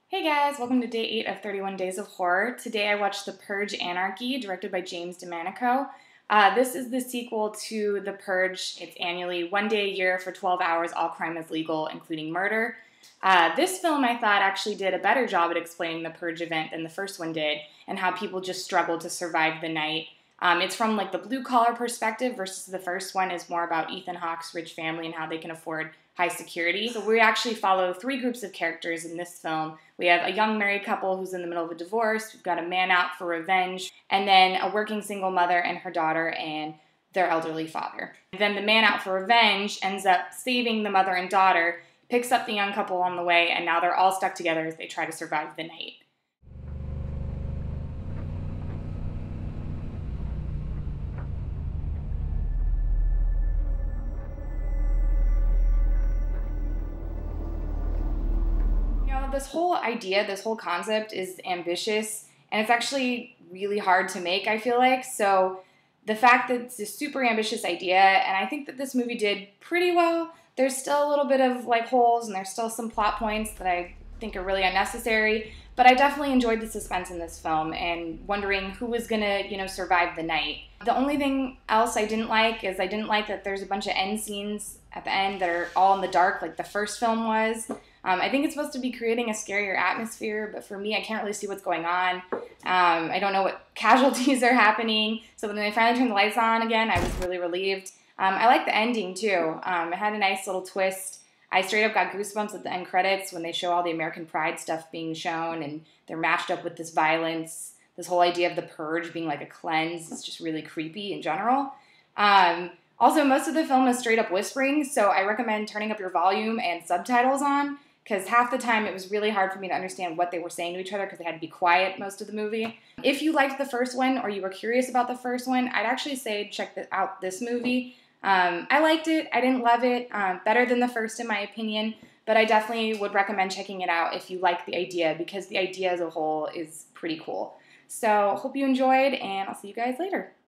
Hey guys, welcome to day 8 of 31 Days of Horror. Today I watched The Purge Anarchy, directed by DeMonaco. This is the sequel to The Purge. It's annually 1 day a year for 12 hours, all crime is legal, including murder. This film, I thought, actually did a better job at explaining the Purge event than the first one did, and how people just struggled to survive the night. It's from like the blue-collar perspective versus the first one is more about Ethan Hawke's rich family and how they can afford high security. So we actually follow 3 groups of characters in this film. We have a young married couple who's in the middle of a divorce, we've got a man out for revenge, and then a working single mother and her daughter and their elderly father. Then the man out for revenge ends up saving the mother and daughter, picks up the young couple on the way, and now they're all stuck together as they try to survive the night. This whole idea, this whole concept is ambitious, and it's actually really hard to make, I feel like. So the fact that it's a super ambitious idea, and I think that this movie did pretty well. There's still a little bit of like holes, and there's still some plot points that I think are really unnecessary, but I definitely enjoyed the suspense in this film and wondering who was gonna, survive the night. The only thing else I didn't like is I didn't like that there's a bunch of end scenes at the end that are all in the dark like the first film was. I think it's supposed to be creating a scarier atmosphere, but for me, I can't really see what's going on. I don't know what casualties are happening. So when they finally turned the lights on again, I was really relieved. I like the ending too. It had a nice little twist. I straight up got goosebumps at the end credits when they show all the American Pride stuff being shown, and they're mashed up with this violence. This whole idea of the purge being like a cleanse is just really creepy in general. Also, most of the film is straight up whispering, so I recommend turning up your volume and subtitles on, because half the time it was really hard for me to understand what they were saying to each other because they had to be quiet most of the movie. If you liked the first one or you were curious about the first one, I'd actually say check out this movie. I liked it. I didn't love it. Better than the first in my opinion, but I definitely would recommend checking it out if you like the idea, because the idea as a whole is pretty cool. So hope you enjoyed, and I'll see you guys later.